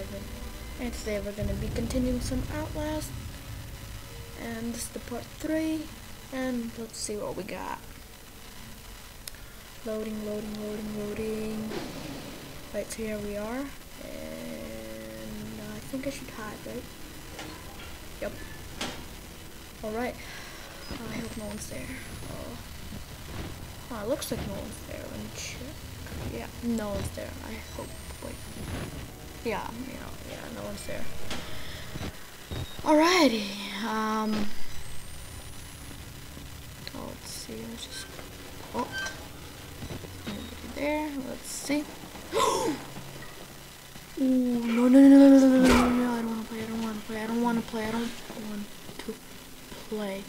David, and today we're gonna be continuing some Outlast, and this is the part 3, and let's see what we got. Loading. Right, so here we are, and I think I should hide, right? Yep. Alright, I hope no one's there. Oh, it looks like no one's there. Let me check. Yeah, no one's there. I hope. Wait. Yeah, no one's there. Alrighty. Let's see. Let's just. Oh, nobody there. Let's see. Ooh, no! I don't want to play. I don't want to play.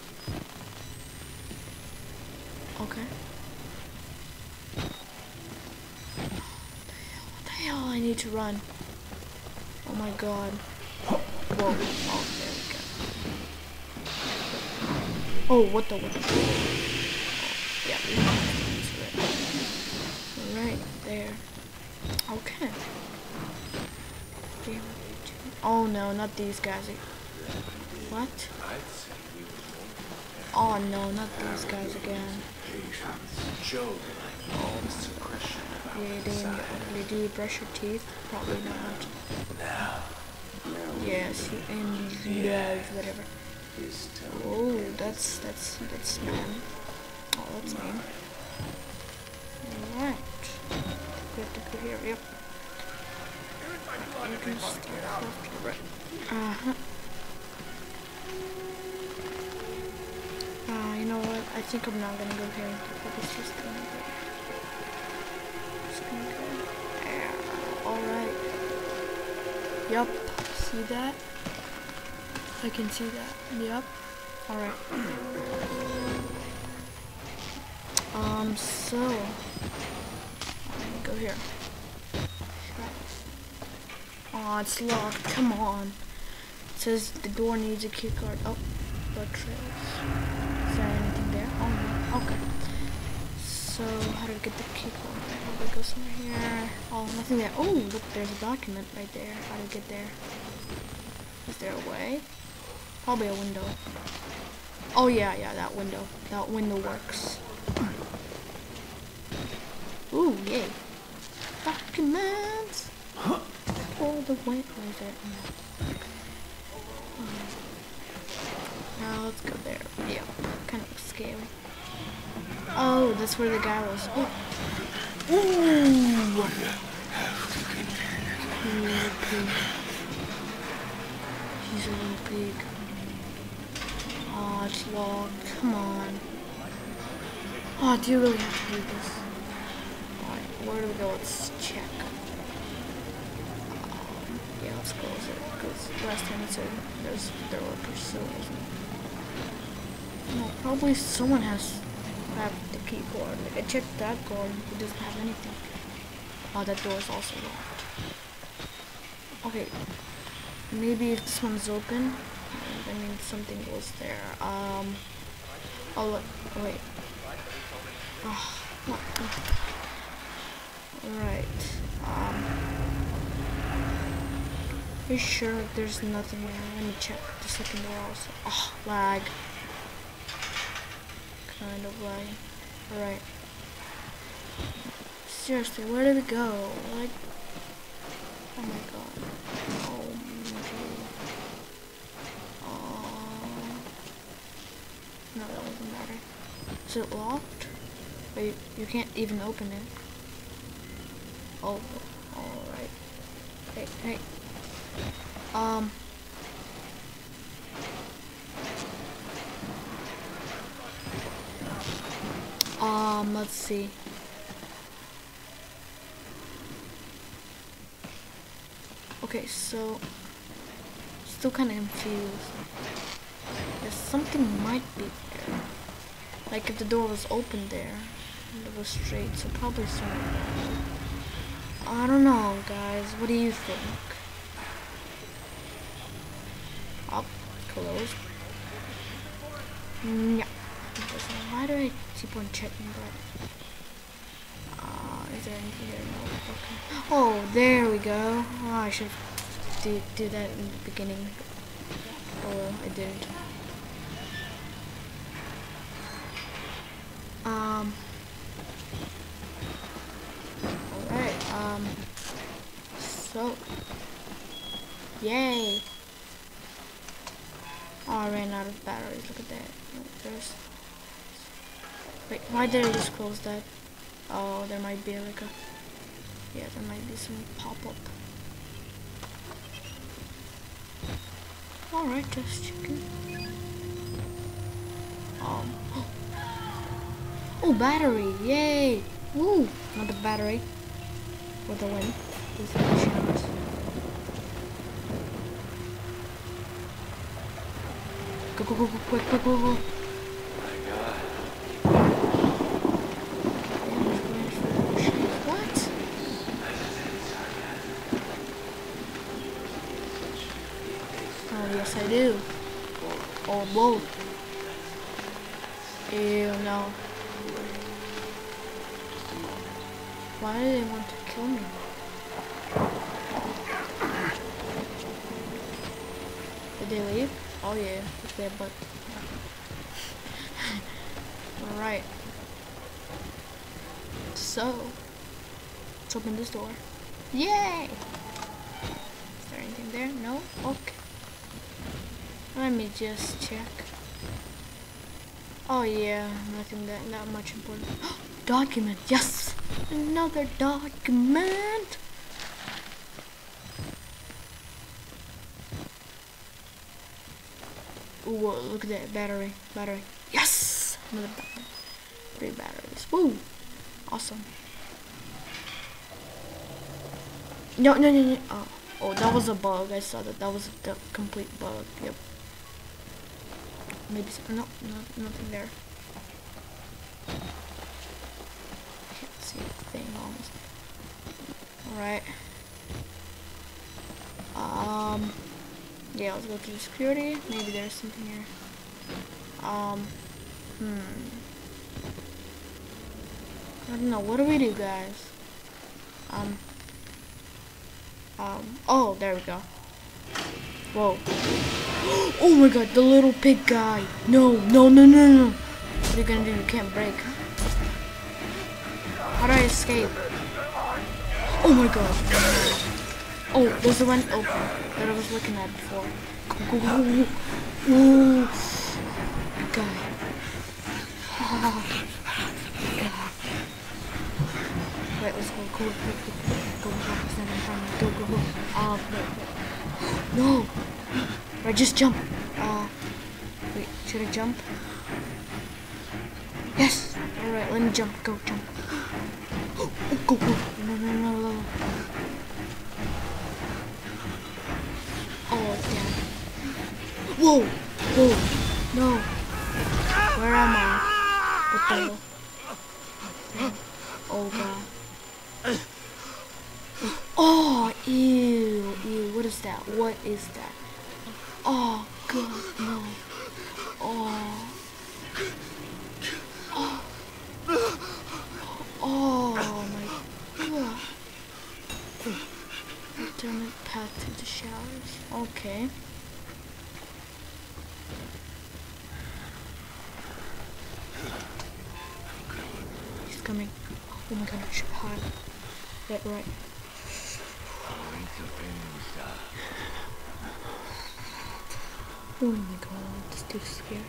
Okay. What the hell? I need to run. Oh my god. Whoa. Oh, there we go. Oh, what the? Oh, yeah, we have to right there. Okay. Oh no, not these guys. What? Oh no, not these guys again. They do brush your teeth? Probably not. Yes, and whatever. Oh, that's man. Oh, that's mean. Alright. We have to go here, yep. You can start left to right. You know what? I think I'm not gonna go here. It's just gonna go. Alright. Yup. See that? I can see that. Yup. Alright. So I'm gonna go here. Oh, it's locked. Come on. It says the door needs a key card. Oh, blood trails. Is there anything there? Oh no. Okay. So how do we get the key card? How do we go somewhere here? Oh, nothing there. Oh, look, there's a document right there. How do we get there? Is there a way? Probably a window. Oh yeah, that window. That window works. Ooh, yay. Documents. All the way. Where is it? Now let's go there. Yeah, kind of scary. Oh, that's where the guy was. Oh. Ooh. He's a little pig. Oh, it's locked. Come on. Oh, do you really have to do this? Alright, where do we go? Let's check. Yeah, let's close it. Because last time it said there were pursuers. No, probably someone has the key card. Like, I checked that card. It doesn't have anything. Oh, that door is also locked. Okay. Maybe if this one's open, that means something goes there. Oh, wait. Oh, what? Alright. Are you sure there's nothing there? Let me check the second door also. Oh, lag. Kind of lag. Alright. Seriously, where did it go? Like, oh my god. Oh my god. No, that doesn't matter. Is it locked? Wait, you can't even open it. Oh, alright. Hey. Let's see. Okay, so still kind of confused. There's something might be there. Like if the door was open there, and it was straight, so probably somewhere there. I don't know, guys. What do you think? Up, closed. Yeah. Why do I keep on checking that? Is there anything there? No. Okay. Oh, there we go. Oh, I should do that in the beginning. Oh well, I didn't. Alright, so yay! Oh, I ran out of batteries, look at that. There's wait, why did I just close that? Oh, there might be like a yeah, there might be some pop-up. Alright, just checking. Oh, battery! Yay! Woo! Another battery. For the win. These machines. Go, go, go, go, quick, quick, go, go. What? Oh, yes, I do. Oh, whoa. Ew, no. Why do they want to kill me? Did they leave? Oh yeah, it's their butt. Alright. So, let's open this door. Yay! Is there anything there? No? Okay. Let me just check. Oh yeah, nothing that much important. Document, yes! Another document! Ooh, look at that battery. Yes! Another battery. 3 batteries. Woo! Awesome. No. Oh, that was a bug. I saw that. That was the complete bug. Yep. Maybe some, no, nothing there. Can't see a thing almost. Alright. Yeah, let's go to security. Maybe there's something here. I don't know. What do we do, guys? Oh, there we go. Whoa. Oh my god, the little pig guy. No. What are you gonna do? You can't break. How do I escape? Oh my god. Oh, there's the one open that I was looking at before. Go. Ooh. God. Oh, God. Wait, let's go. Go. Stand in front of me. Go. Wait. No. Right, just jump. Wait, should I jump? Yes. Alright, let me jump. Go, jump. Oh, go. No. Oh, damn. Whoa. No. Where am I? What the hell? Oh, God. Oh, ew. What is that? Oh, God, no. Oh my God. Alternate path to the showers. Okay. He's coming. Oh my God, I should hide. That right. Oh my God, this dude's scary.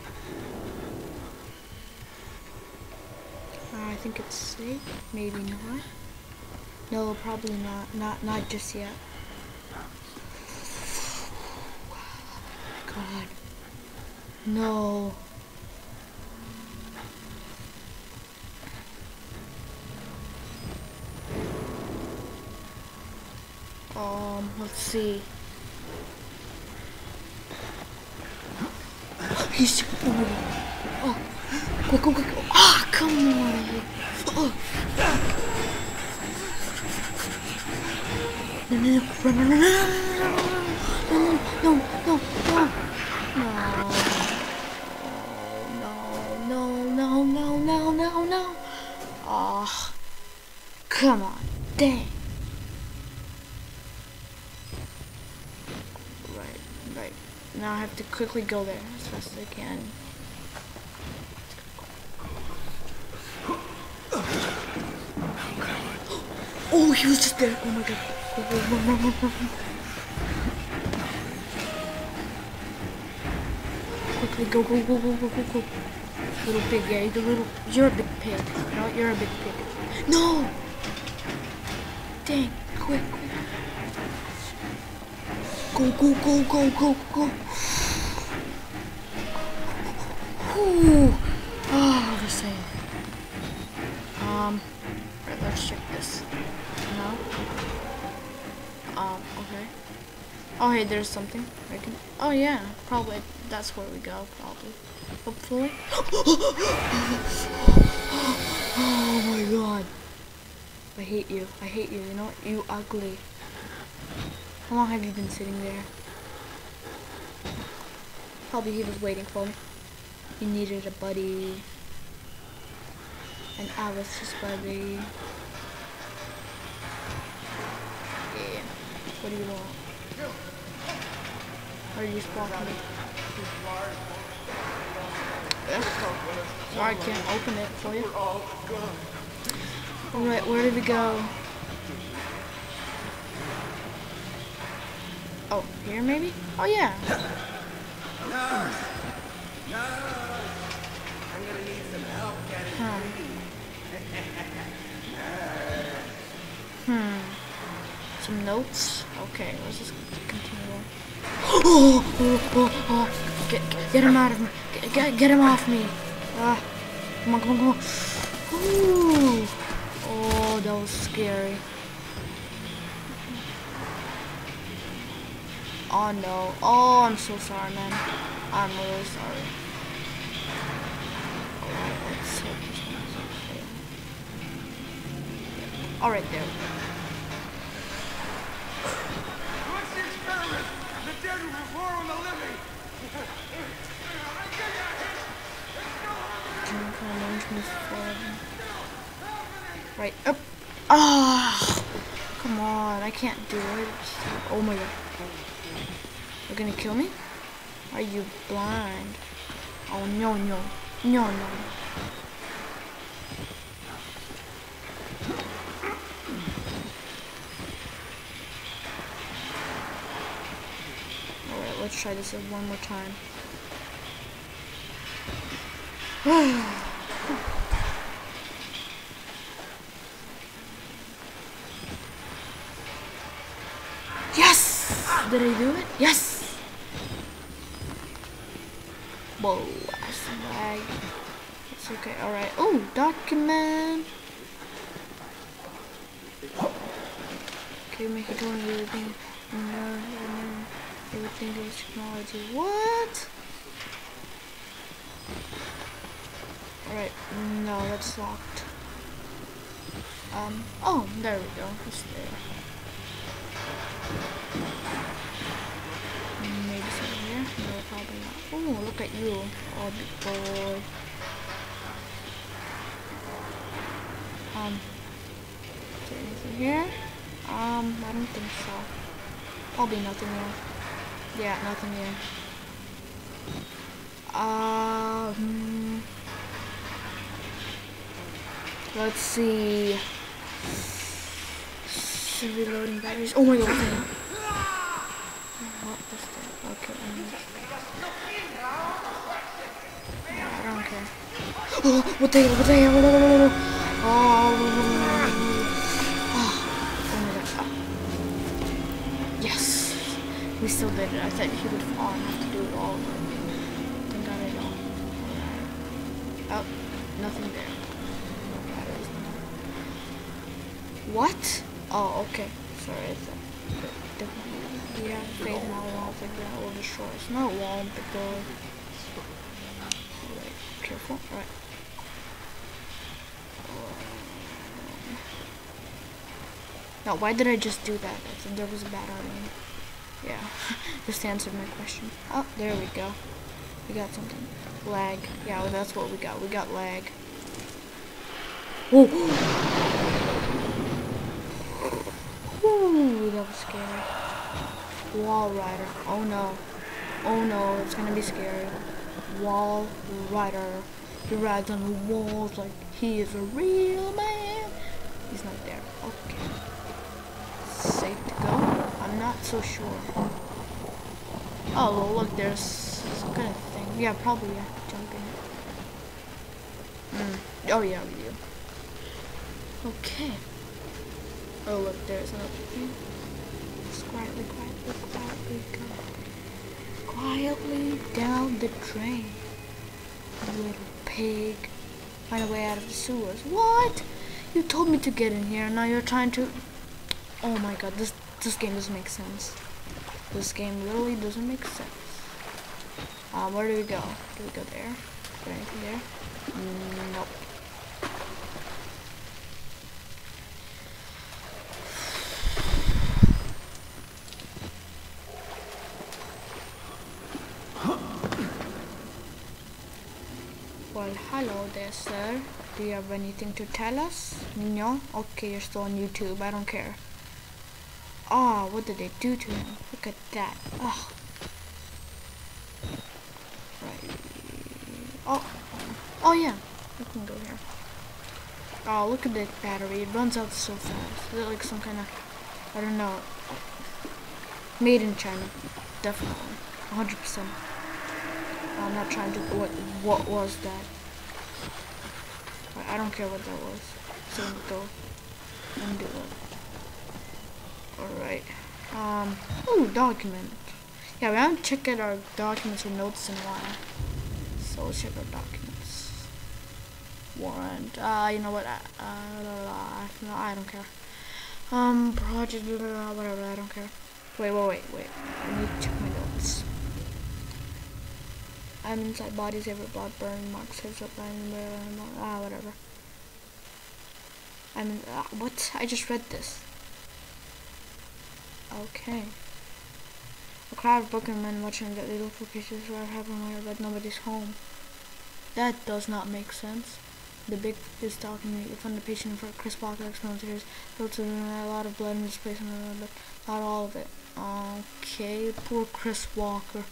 I think it's safe. Maybe not. No, probably not. Not just yet. God. No. Let's see. He's go. Ah, come on. Oh. No. No. Oh, come on. Dang. Right. Now I have to quickly go there as fast as I can. Oh, he was just there. Oh my god. Run. Quickly, go. Little pig, yeah, you're a big pig. No, you're a big pig. No! Dang, quick. Go. Ooh. Oh, the same. Right, let's check this. No? Okay. Oh, hey, there's something. I can. Oh, yeah, probably. That's where we go, probably. Hopefully. Oh my god. I hate you. You know what? You ugly. How long have you been sitting there? Probably he was waiting for me. He needed a buddy. And I was his buddy. Yeah. What do you want? Or are you spawning me? Sorry, I can't open it for you. Alright, where did we go? Oh, here maybe? Oh yeah. I'm gonna need some help getting Some notes? Okay, let's just continue on. Oh. Get him out of me. Get him off me. Come on. Ooh. Oh, that was scary. Oh no. Oh, I'm so sorry, man. I'm really sorry. Alright, let's hope this one's okay. Alright, there we go. What's the experiment? The dead will roar on the living. Right up. Ah, come on, I can't do it. Oh my god. You're gonna kill me? Are you blind? Oh no. Alright, let's try this one more time. Yes! Did I do it? Yes! Whoa, that's lag. It's okay, alright. Oh, document! Okay, make it doing everything. Everything is technology. What? Alright, no, that's locked. Oh, there we go. It's there. Maybe something here? No, probably not. Oh, look at you. Oh, big boy. Is there anything here? I don't think so. Probably nothing here. Yeah, nothing here. Let's see. Reloading batteries. Oh my god, what is that? Okay. Yeah, I don't care. Oh, what the hell? Oh my god. Yes. We still did it. I thought he would fall and have to do it all over. Thank god I don't. Alright. Oh, nothing there. No batteries. What? Oh, okay. Sorry, I thought. Yeah, faith in all walls like that will destroy us. No, it won't, because. Alright, careful. Alright. Now, why did I just do that? I think there was a bad army. Yeah, just answered my question. Oh, there we go. We got something. Lag. Yeah, well, that's what we got. We got lag. Oh! looks scary. Wall Rider. Oh no. Oh no, it's gonna be scary. Wall Rider. He rides on the walls like he is a real man. He's not there. Okay. Safe to go? I'm not so sure. Oh, well, look, there's some kind of thing. Yeah, probably, yeah. Jump in. Oh, yeah, we do. Okay. Oh, look, there's another thing. Just quietly go. Quietly down the drain. Little pig. Find a way out of the sewers. What? You told me to get in here, and now you're trying to... Oh my god, this game doesn't make sense. This game literally doesn't make sense. Where do we go? Do we go there? Is there anything there? Nope. Well, hello there, sir. Do you have anything to tell us? No? Okay, you're still on YouTube. I don't care. Oh, what did they do to him? Look at that. Oh. Right. Oh yeah. We can go here. Oh, look at that battery. It runs out so fast. Is it like some kind of, I don't know. Made in China. Definitely. 100%. I'm not trying to, what was that? I don't care what that was. So go and do it. Alright. Ooh, document. Yeah, we haven't checked out our documents or notes in a while. So let's check our documents. Warrant. You know what? No, I don't care. Project, whatever, I don't care. Wait. I need to check my notes. I'm inside bodies, every blood burn, marks, heads up, whatever. I'm in, what? I just read this. Okay. A crowd of broken men watching the little locations where happened where, but nobody's home. That does not make sense. The big is talking to me. You found the patient for Chris Walker, ex-military, filled to a lot of blood in this place, but not all of it. Okay, poor Chris Walker.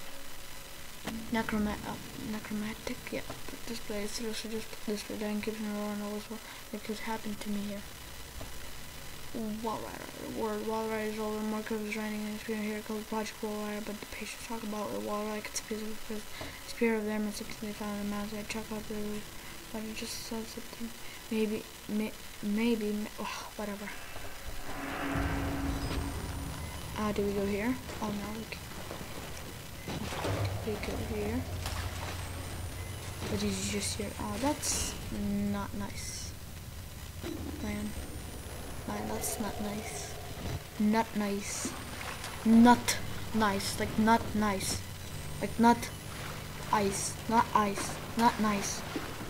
Necromantic, yeah. This place, so just put this for Dan Gibson and knows what could happen to me here. Wall Rider is all the marker is writing and experience here called Project Wall Rider, but the patients talk about the Wall Rider spear of them and something they found in the mountains. I check out the but it just said something. Maybe, whatever. Do we go here? Oh no, we go here. But he's just here. Oh, that's not nice. Man, that's not nice. Not nice. Not nice. Like not nice. Like not ice. Not ice. Not nice.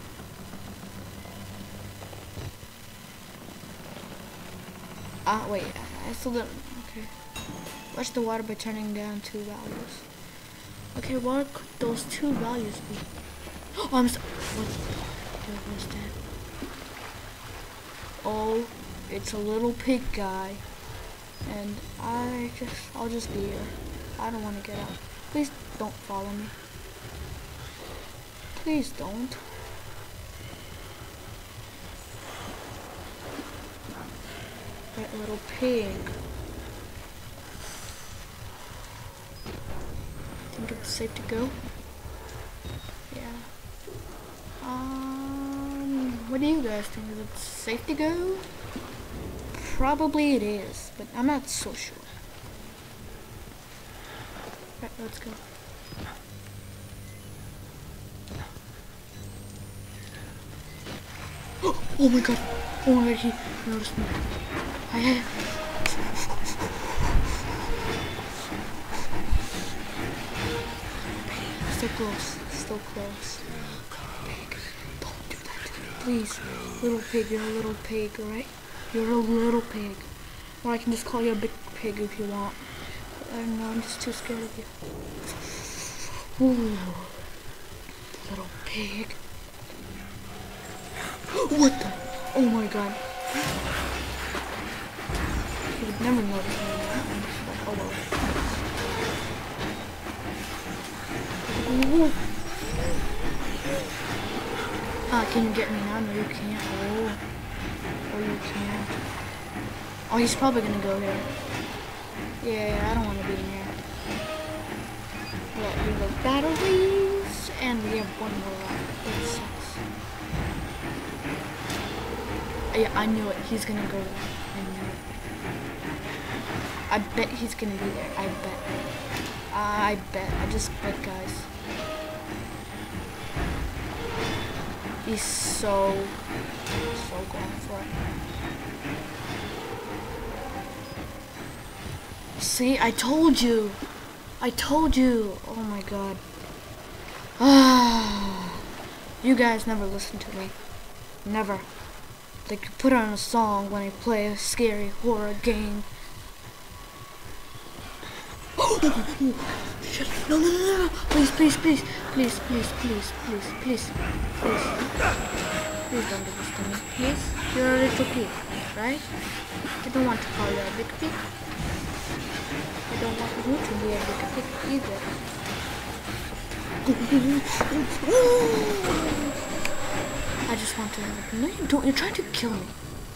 Wait. I still don't. Okay. Watch the water by turning down 2 values. Okay, what could those 2 values be? Oh, I'm so. What was that? Oh, it's a little pig guy, and I'll just be here. I don't want to get out. Please don't follow me. Please don't. That little pig. Think it's safe to go? Yeah. What do you guys think? Is it safe to go? Probably it is, but I'm not so sure. Right, let's go. Oh my god! Oh my god, he noticed me. Still close. Still close. Pig. Don't do that to me. Please. Little pig, you're a little pig, alright? You're a little pig. Or I can just call you a big pig if you want. I don't know, I'm just too scared of you. Ooh. Little pig. What the? Oh my god. You would never notice me. Oh well. Ooh. Can you get me now? No, you can't. Oh. Oh, you can't. Oh, he's probably gonna go here. Yeah, I don't want to be in here. Yeah, we have batteries, and we have one more left. That sucks. Yeah, I knew it. He's gonna go there. I knew it. I bet he's gonna be there. I bet. I bet. I just bet, guys. He's so going for it. See, I told you. I told you. Oh my god. You guys never listen to me. Never. Like, you put on a song when I play a scary horror game. Shit. No, no, no, no. Please, please, please. Please, please, please, please, please. Please. Please don't do this to me. Please? You're a little pig, right? I don't want to call you a big pig. I don't want you to be a big pig either. I just want to... No, you don't. You're trying to kill me.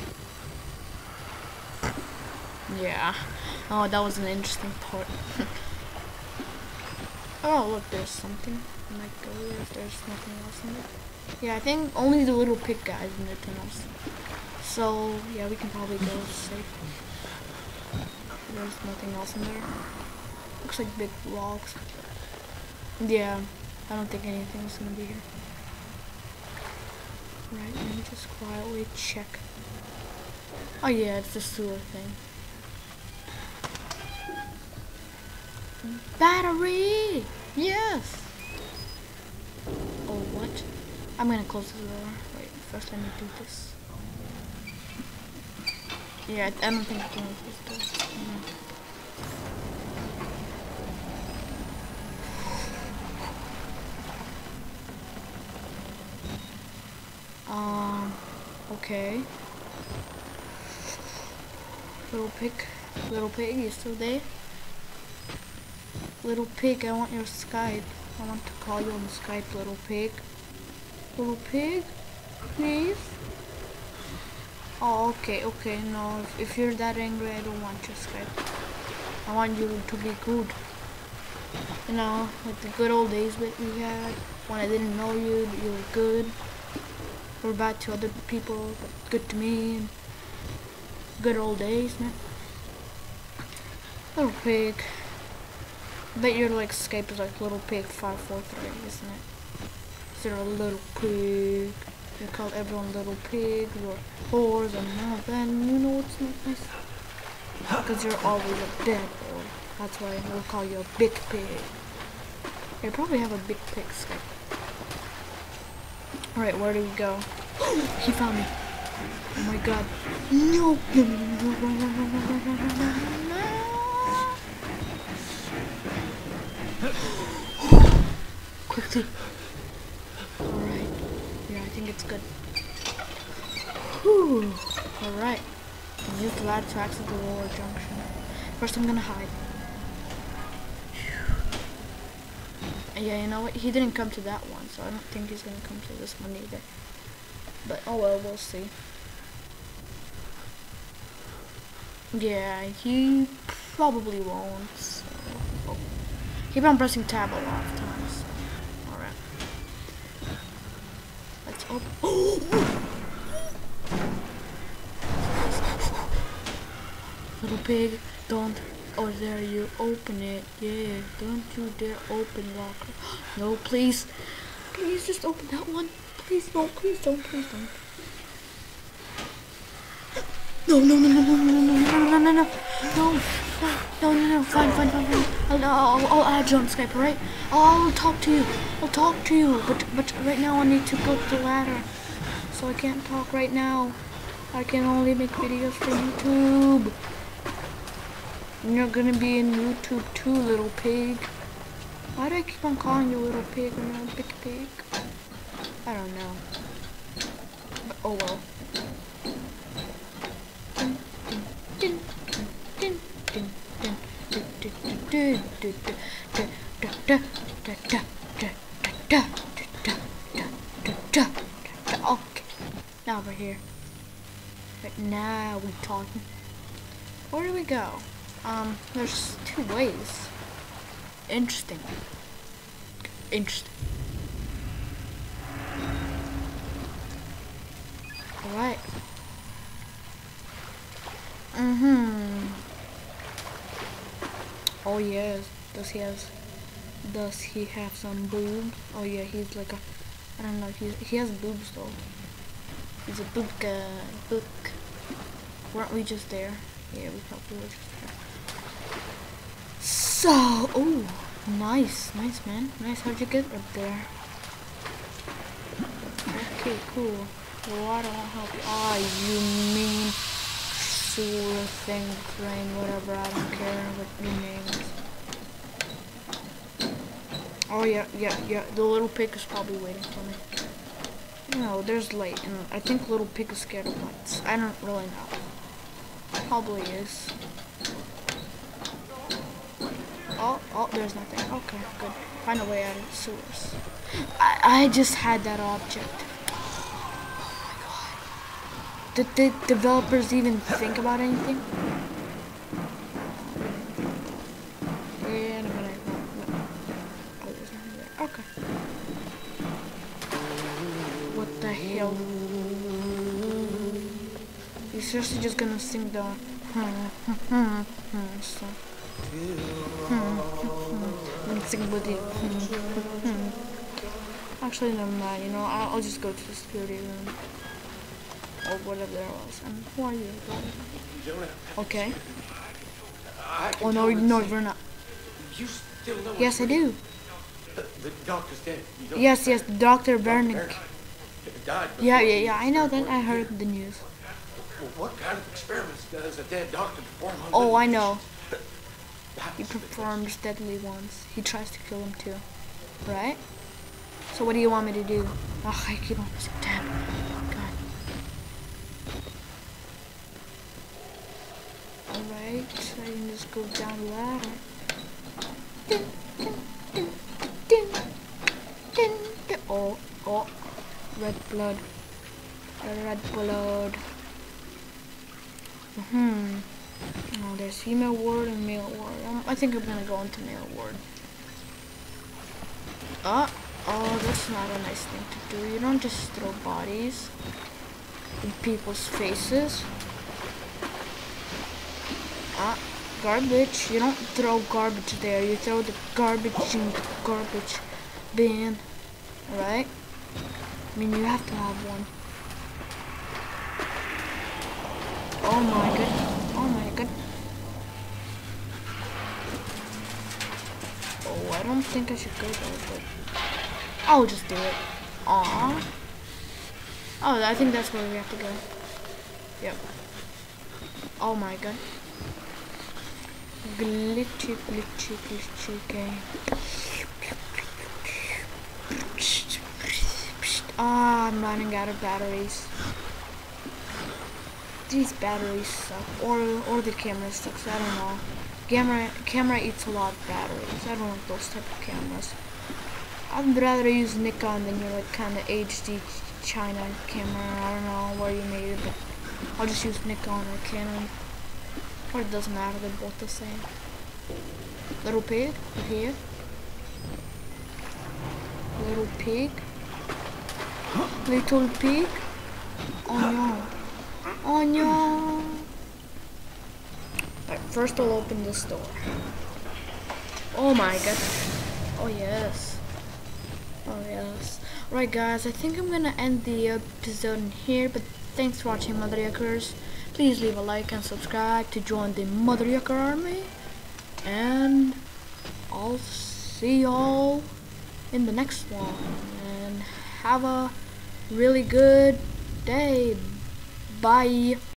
Yeah. Oh, that was an interesting part. Oh, look, there's something. I might go there if there's nothing else in there. Yeah, I think only the little pig guys in the tunnels. So, yeah, we can probably go safe. There's nothing else in there. Looks like big logs. Yeah, I don't think anything's gonna be here. Right, let me just quietly check. Oh yeah, it's the sewer thing. Battery! Yes! Oh, what? I'm gonna close the door. Wait, first let me do this. Yeah, I don't think I can close this door. Okay. Little pig, you still there? Little pig, I want your Skype. I want to call you on Skype, little pig. Little pig, please? Oh, okay, no, if you're that angry, I don't want your Skype. I want you to be good. You know, like the good old days that we had, when I didn't know you, but you were good. You were bad to other people, but good to me, and good old days, man. Little pig. I bet your like Skype is like little pig 543, isn't it? Is there a little pig? You call everyone little pig or whores and all that, and you know it's not nice. Because you're always a bad boy. That's why we'll call you a big pig. You probably have a big pig Skype. Alright, where do we go? He found me. Oh my god. No! No, no, no, no, no, no, no, no, no, no. Quickly. Alright. Yeah, I think it's good. Whew. Alright. Use the ladder to access the lower junction. First I'm gonna hide. Yeah, you know what? He didn't come to that one, so I don't think he's gonna come to this one either. But oh well, we'll see. Yeah, he probably won't. So. Oh. Keep on pressing tab a lot of times. Alright. Let's open. Oh! Little pig, don't. Oh, there you open it. Yeah, don't you dare open locker. No, please. Please just open that one. Please, no, please don't, please don't. No, no, no, no, no, no, no, no, no, no, no, no, fine. I'll add you on Skype, alright? I'll talk to you. But right now I need to go to the ladder. So I can't talk right now. I can only make videos for YouTube. You're gonna be in YouTube too, little pig. Why do I keep on calling you little pig and not big pig? I don't know. But oh well. Okay, now we're here. But now we talking. Where do we go? There's two ways. Interesting. Alright. Oh yes. Does he have some boobs? Oh yeah, he's like a, I don't know, he has boobs though. He's a boob guy. Weren't we just there? Yeah, we probably were just there. So, oh, nice man. Nice, how'd you get up there? Okay, cool. Well, I don't help you. Ah, you mean sewer thing, train, whatever, I don't care what your name is. Oh yeah, the little pig is probably waiting for me. No, there's light, and I think little pig is scared of lights. I don't really know. Probably is. Oh, there's nothing. Okay, good. Find a way out of the sewers. I just had that object. Did the developers even think about anything? Yeah, in a minute. No. Oh, there's nothing there. Okay. What the hell? He's seriously just gonna sing the so. And sing with you. Actually, never mind. You know, I'll just go to the security room. Or whatever there was. And who are you? Okay. Oh no, we're not. You still know? Yes, I do. The doctor's dead. Yes, Dr. Bernick. Died. Yeah, I know that. I heard the news. Well, what kind of experiments does a dead doctor perform on Oh, living I know. patients? He performs deadly ones. He tries to kill him too. Right? So what do you want me to do? Oh, I keep on missing. Damn. God. Alright, so I can just go down the ladder. Oh, red blood. Red blood. Oh, there's female ward and male ward. I think I'm gonna go into male ward. Oh, that's not a nice thing to do. You don't just throw bodies in people's faces. Garbage. You don't throw garbage there. You throw the garbage in the garbage bin. Alright? I mean, you have to have one. Oh my god. Oh, I don't think I should go there, but I'll just do it. Aww. Oh, I think that's where we have to go. Yep. Oh my god. Glitchy game. Ah, I'm running out of batteries. These batteries suck, or the camera sucks. I don't know. Camera eats a lot of batteries. I don't like those type of cameras. I'd rather use Nikon than your like kind of HD China camera. I don't know where you made it, but I'll just use Nikon or Canon. Or it doesn't matter. They're both the same. Little pig, you here? Little pig. Little pig. Oh no. Oh no. Alright, first I'll open this door. Oh my god. Oh yes. Oh yes. Alright guys, I think I'm gonna end the episode in here, but thanks for watching, Mother Yuckers. Please leave a like and subscribe to join the Mother Yucker army. And I'll see y'all in the next one. And have a really good day. Bye.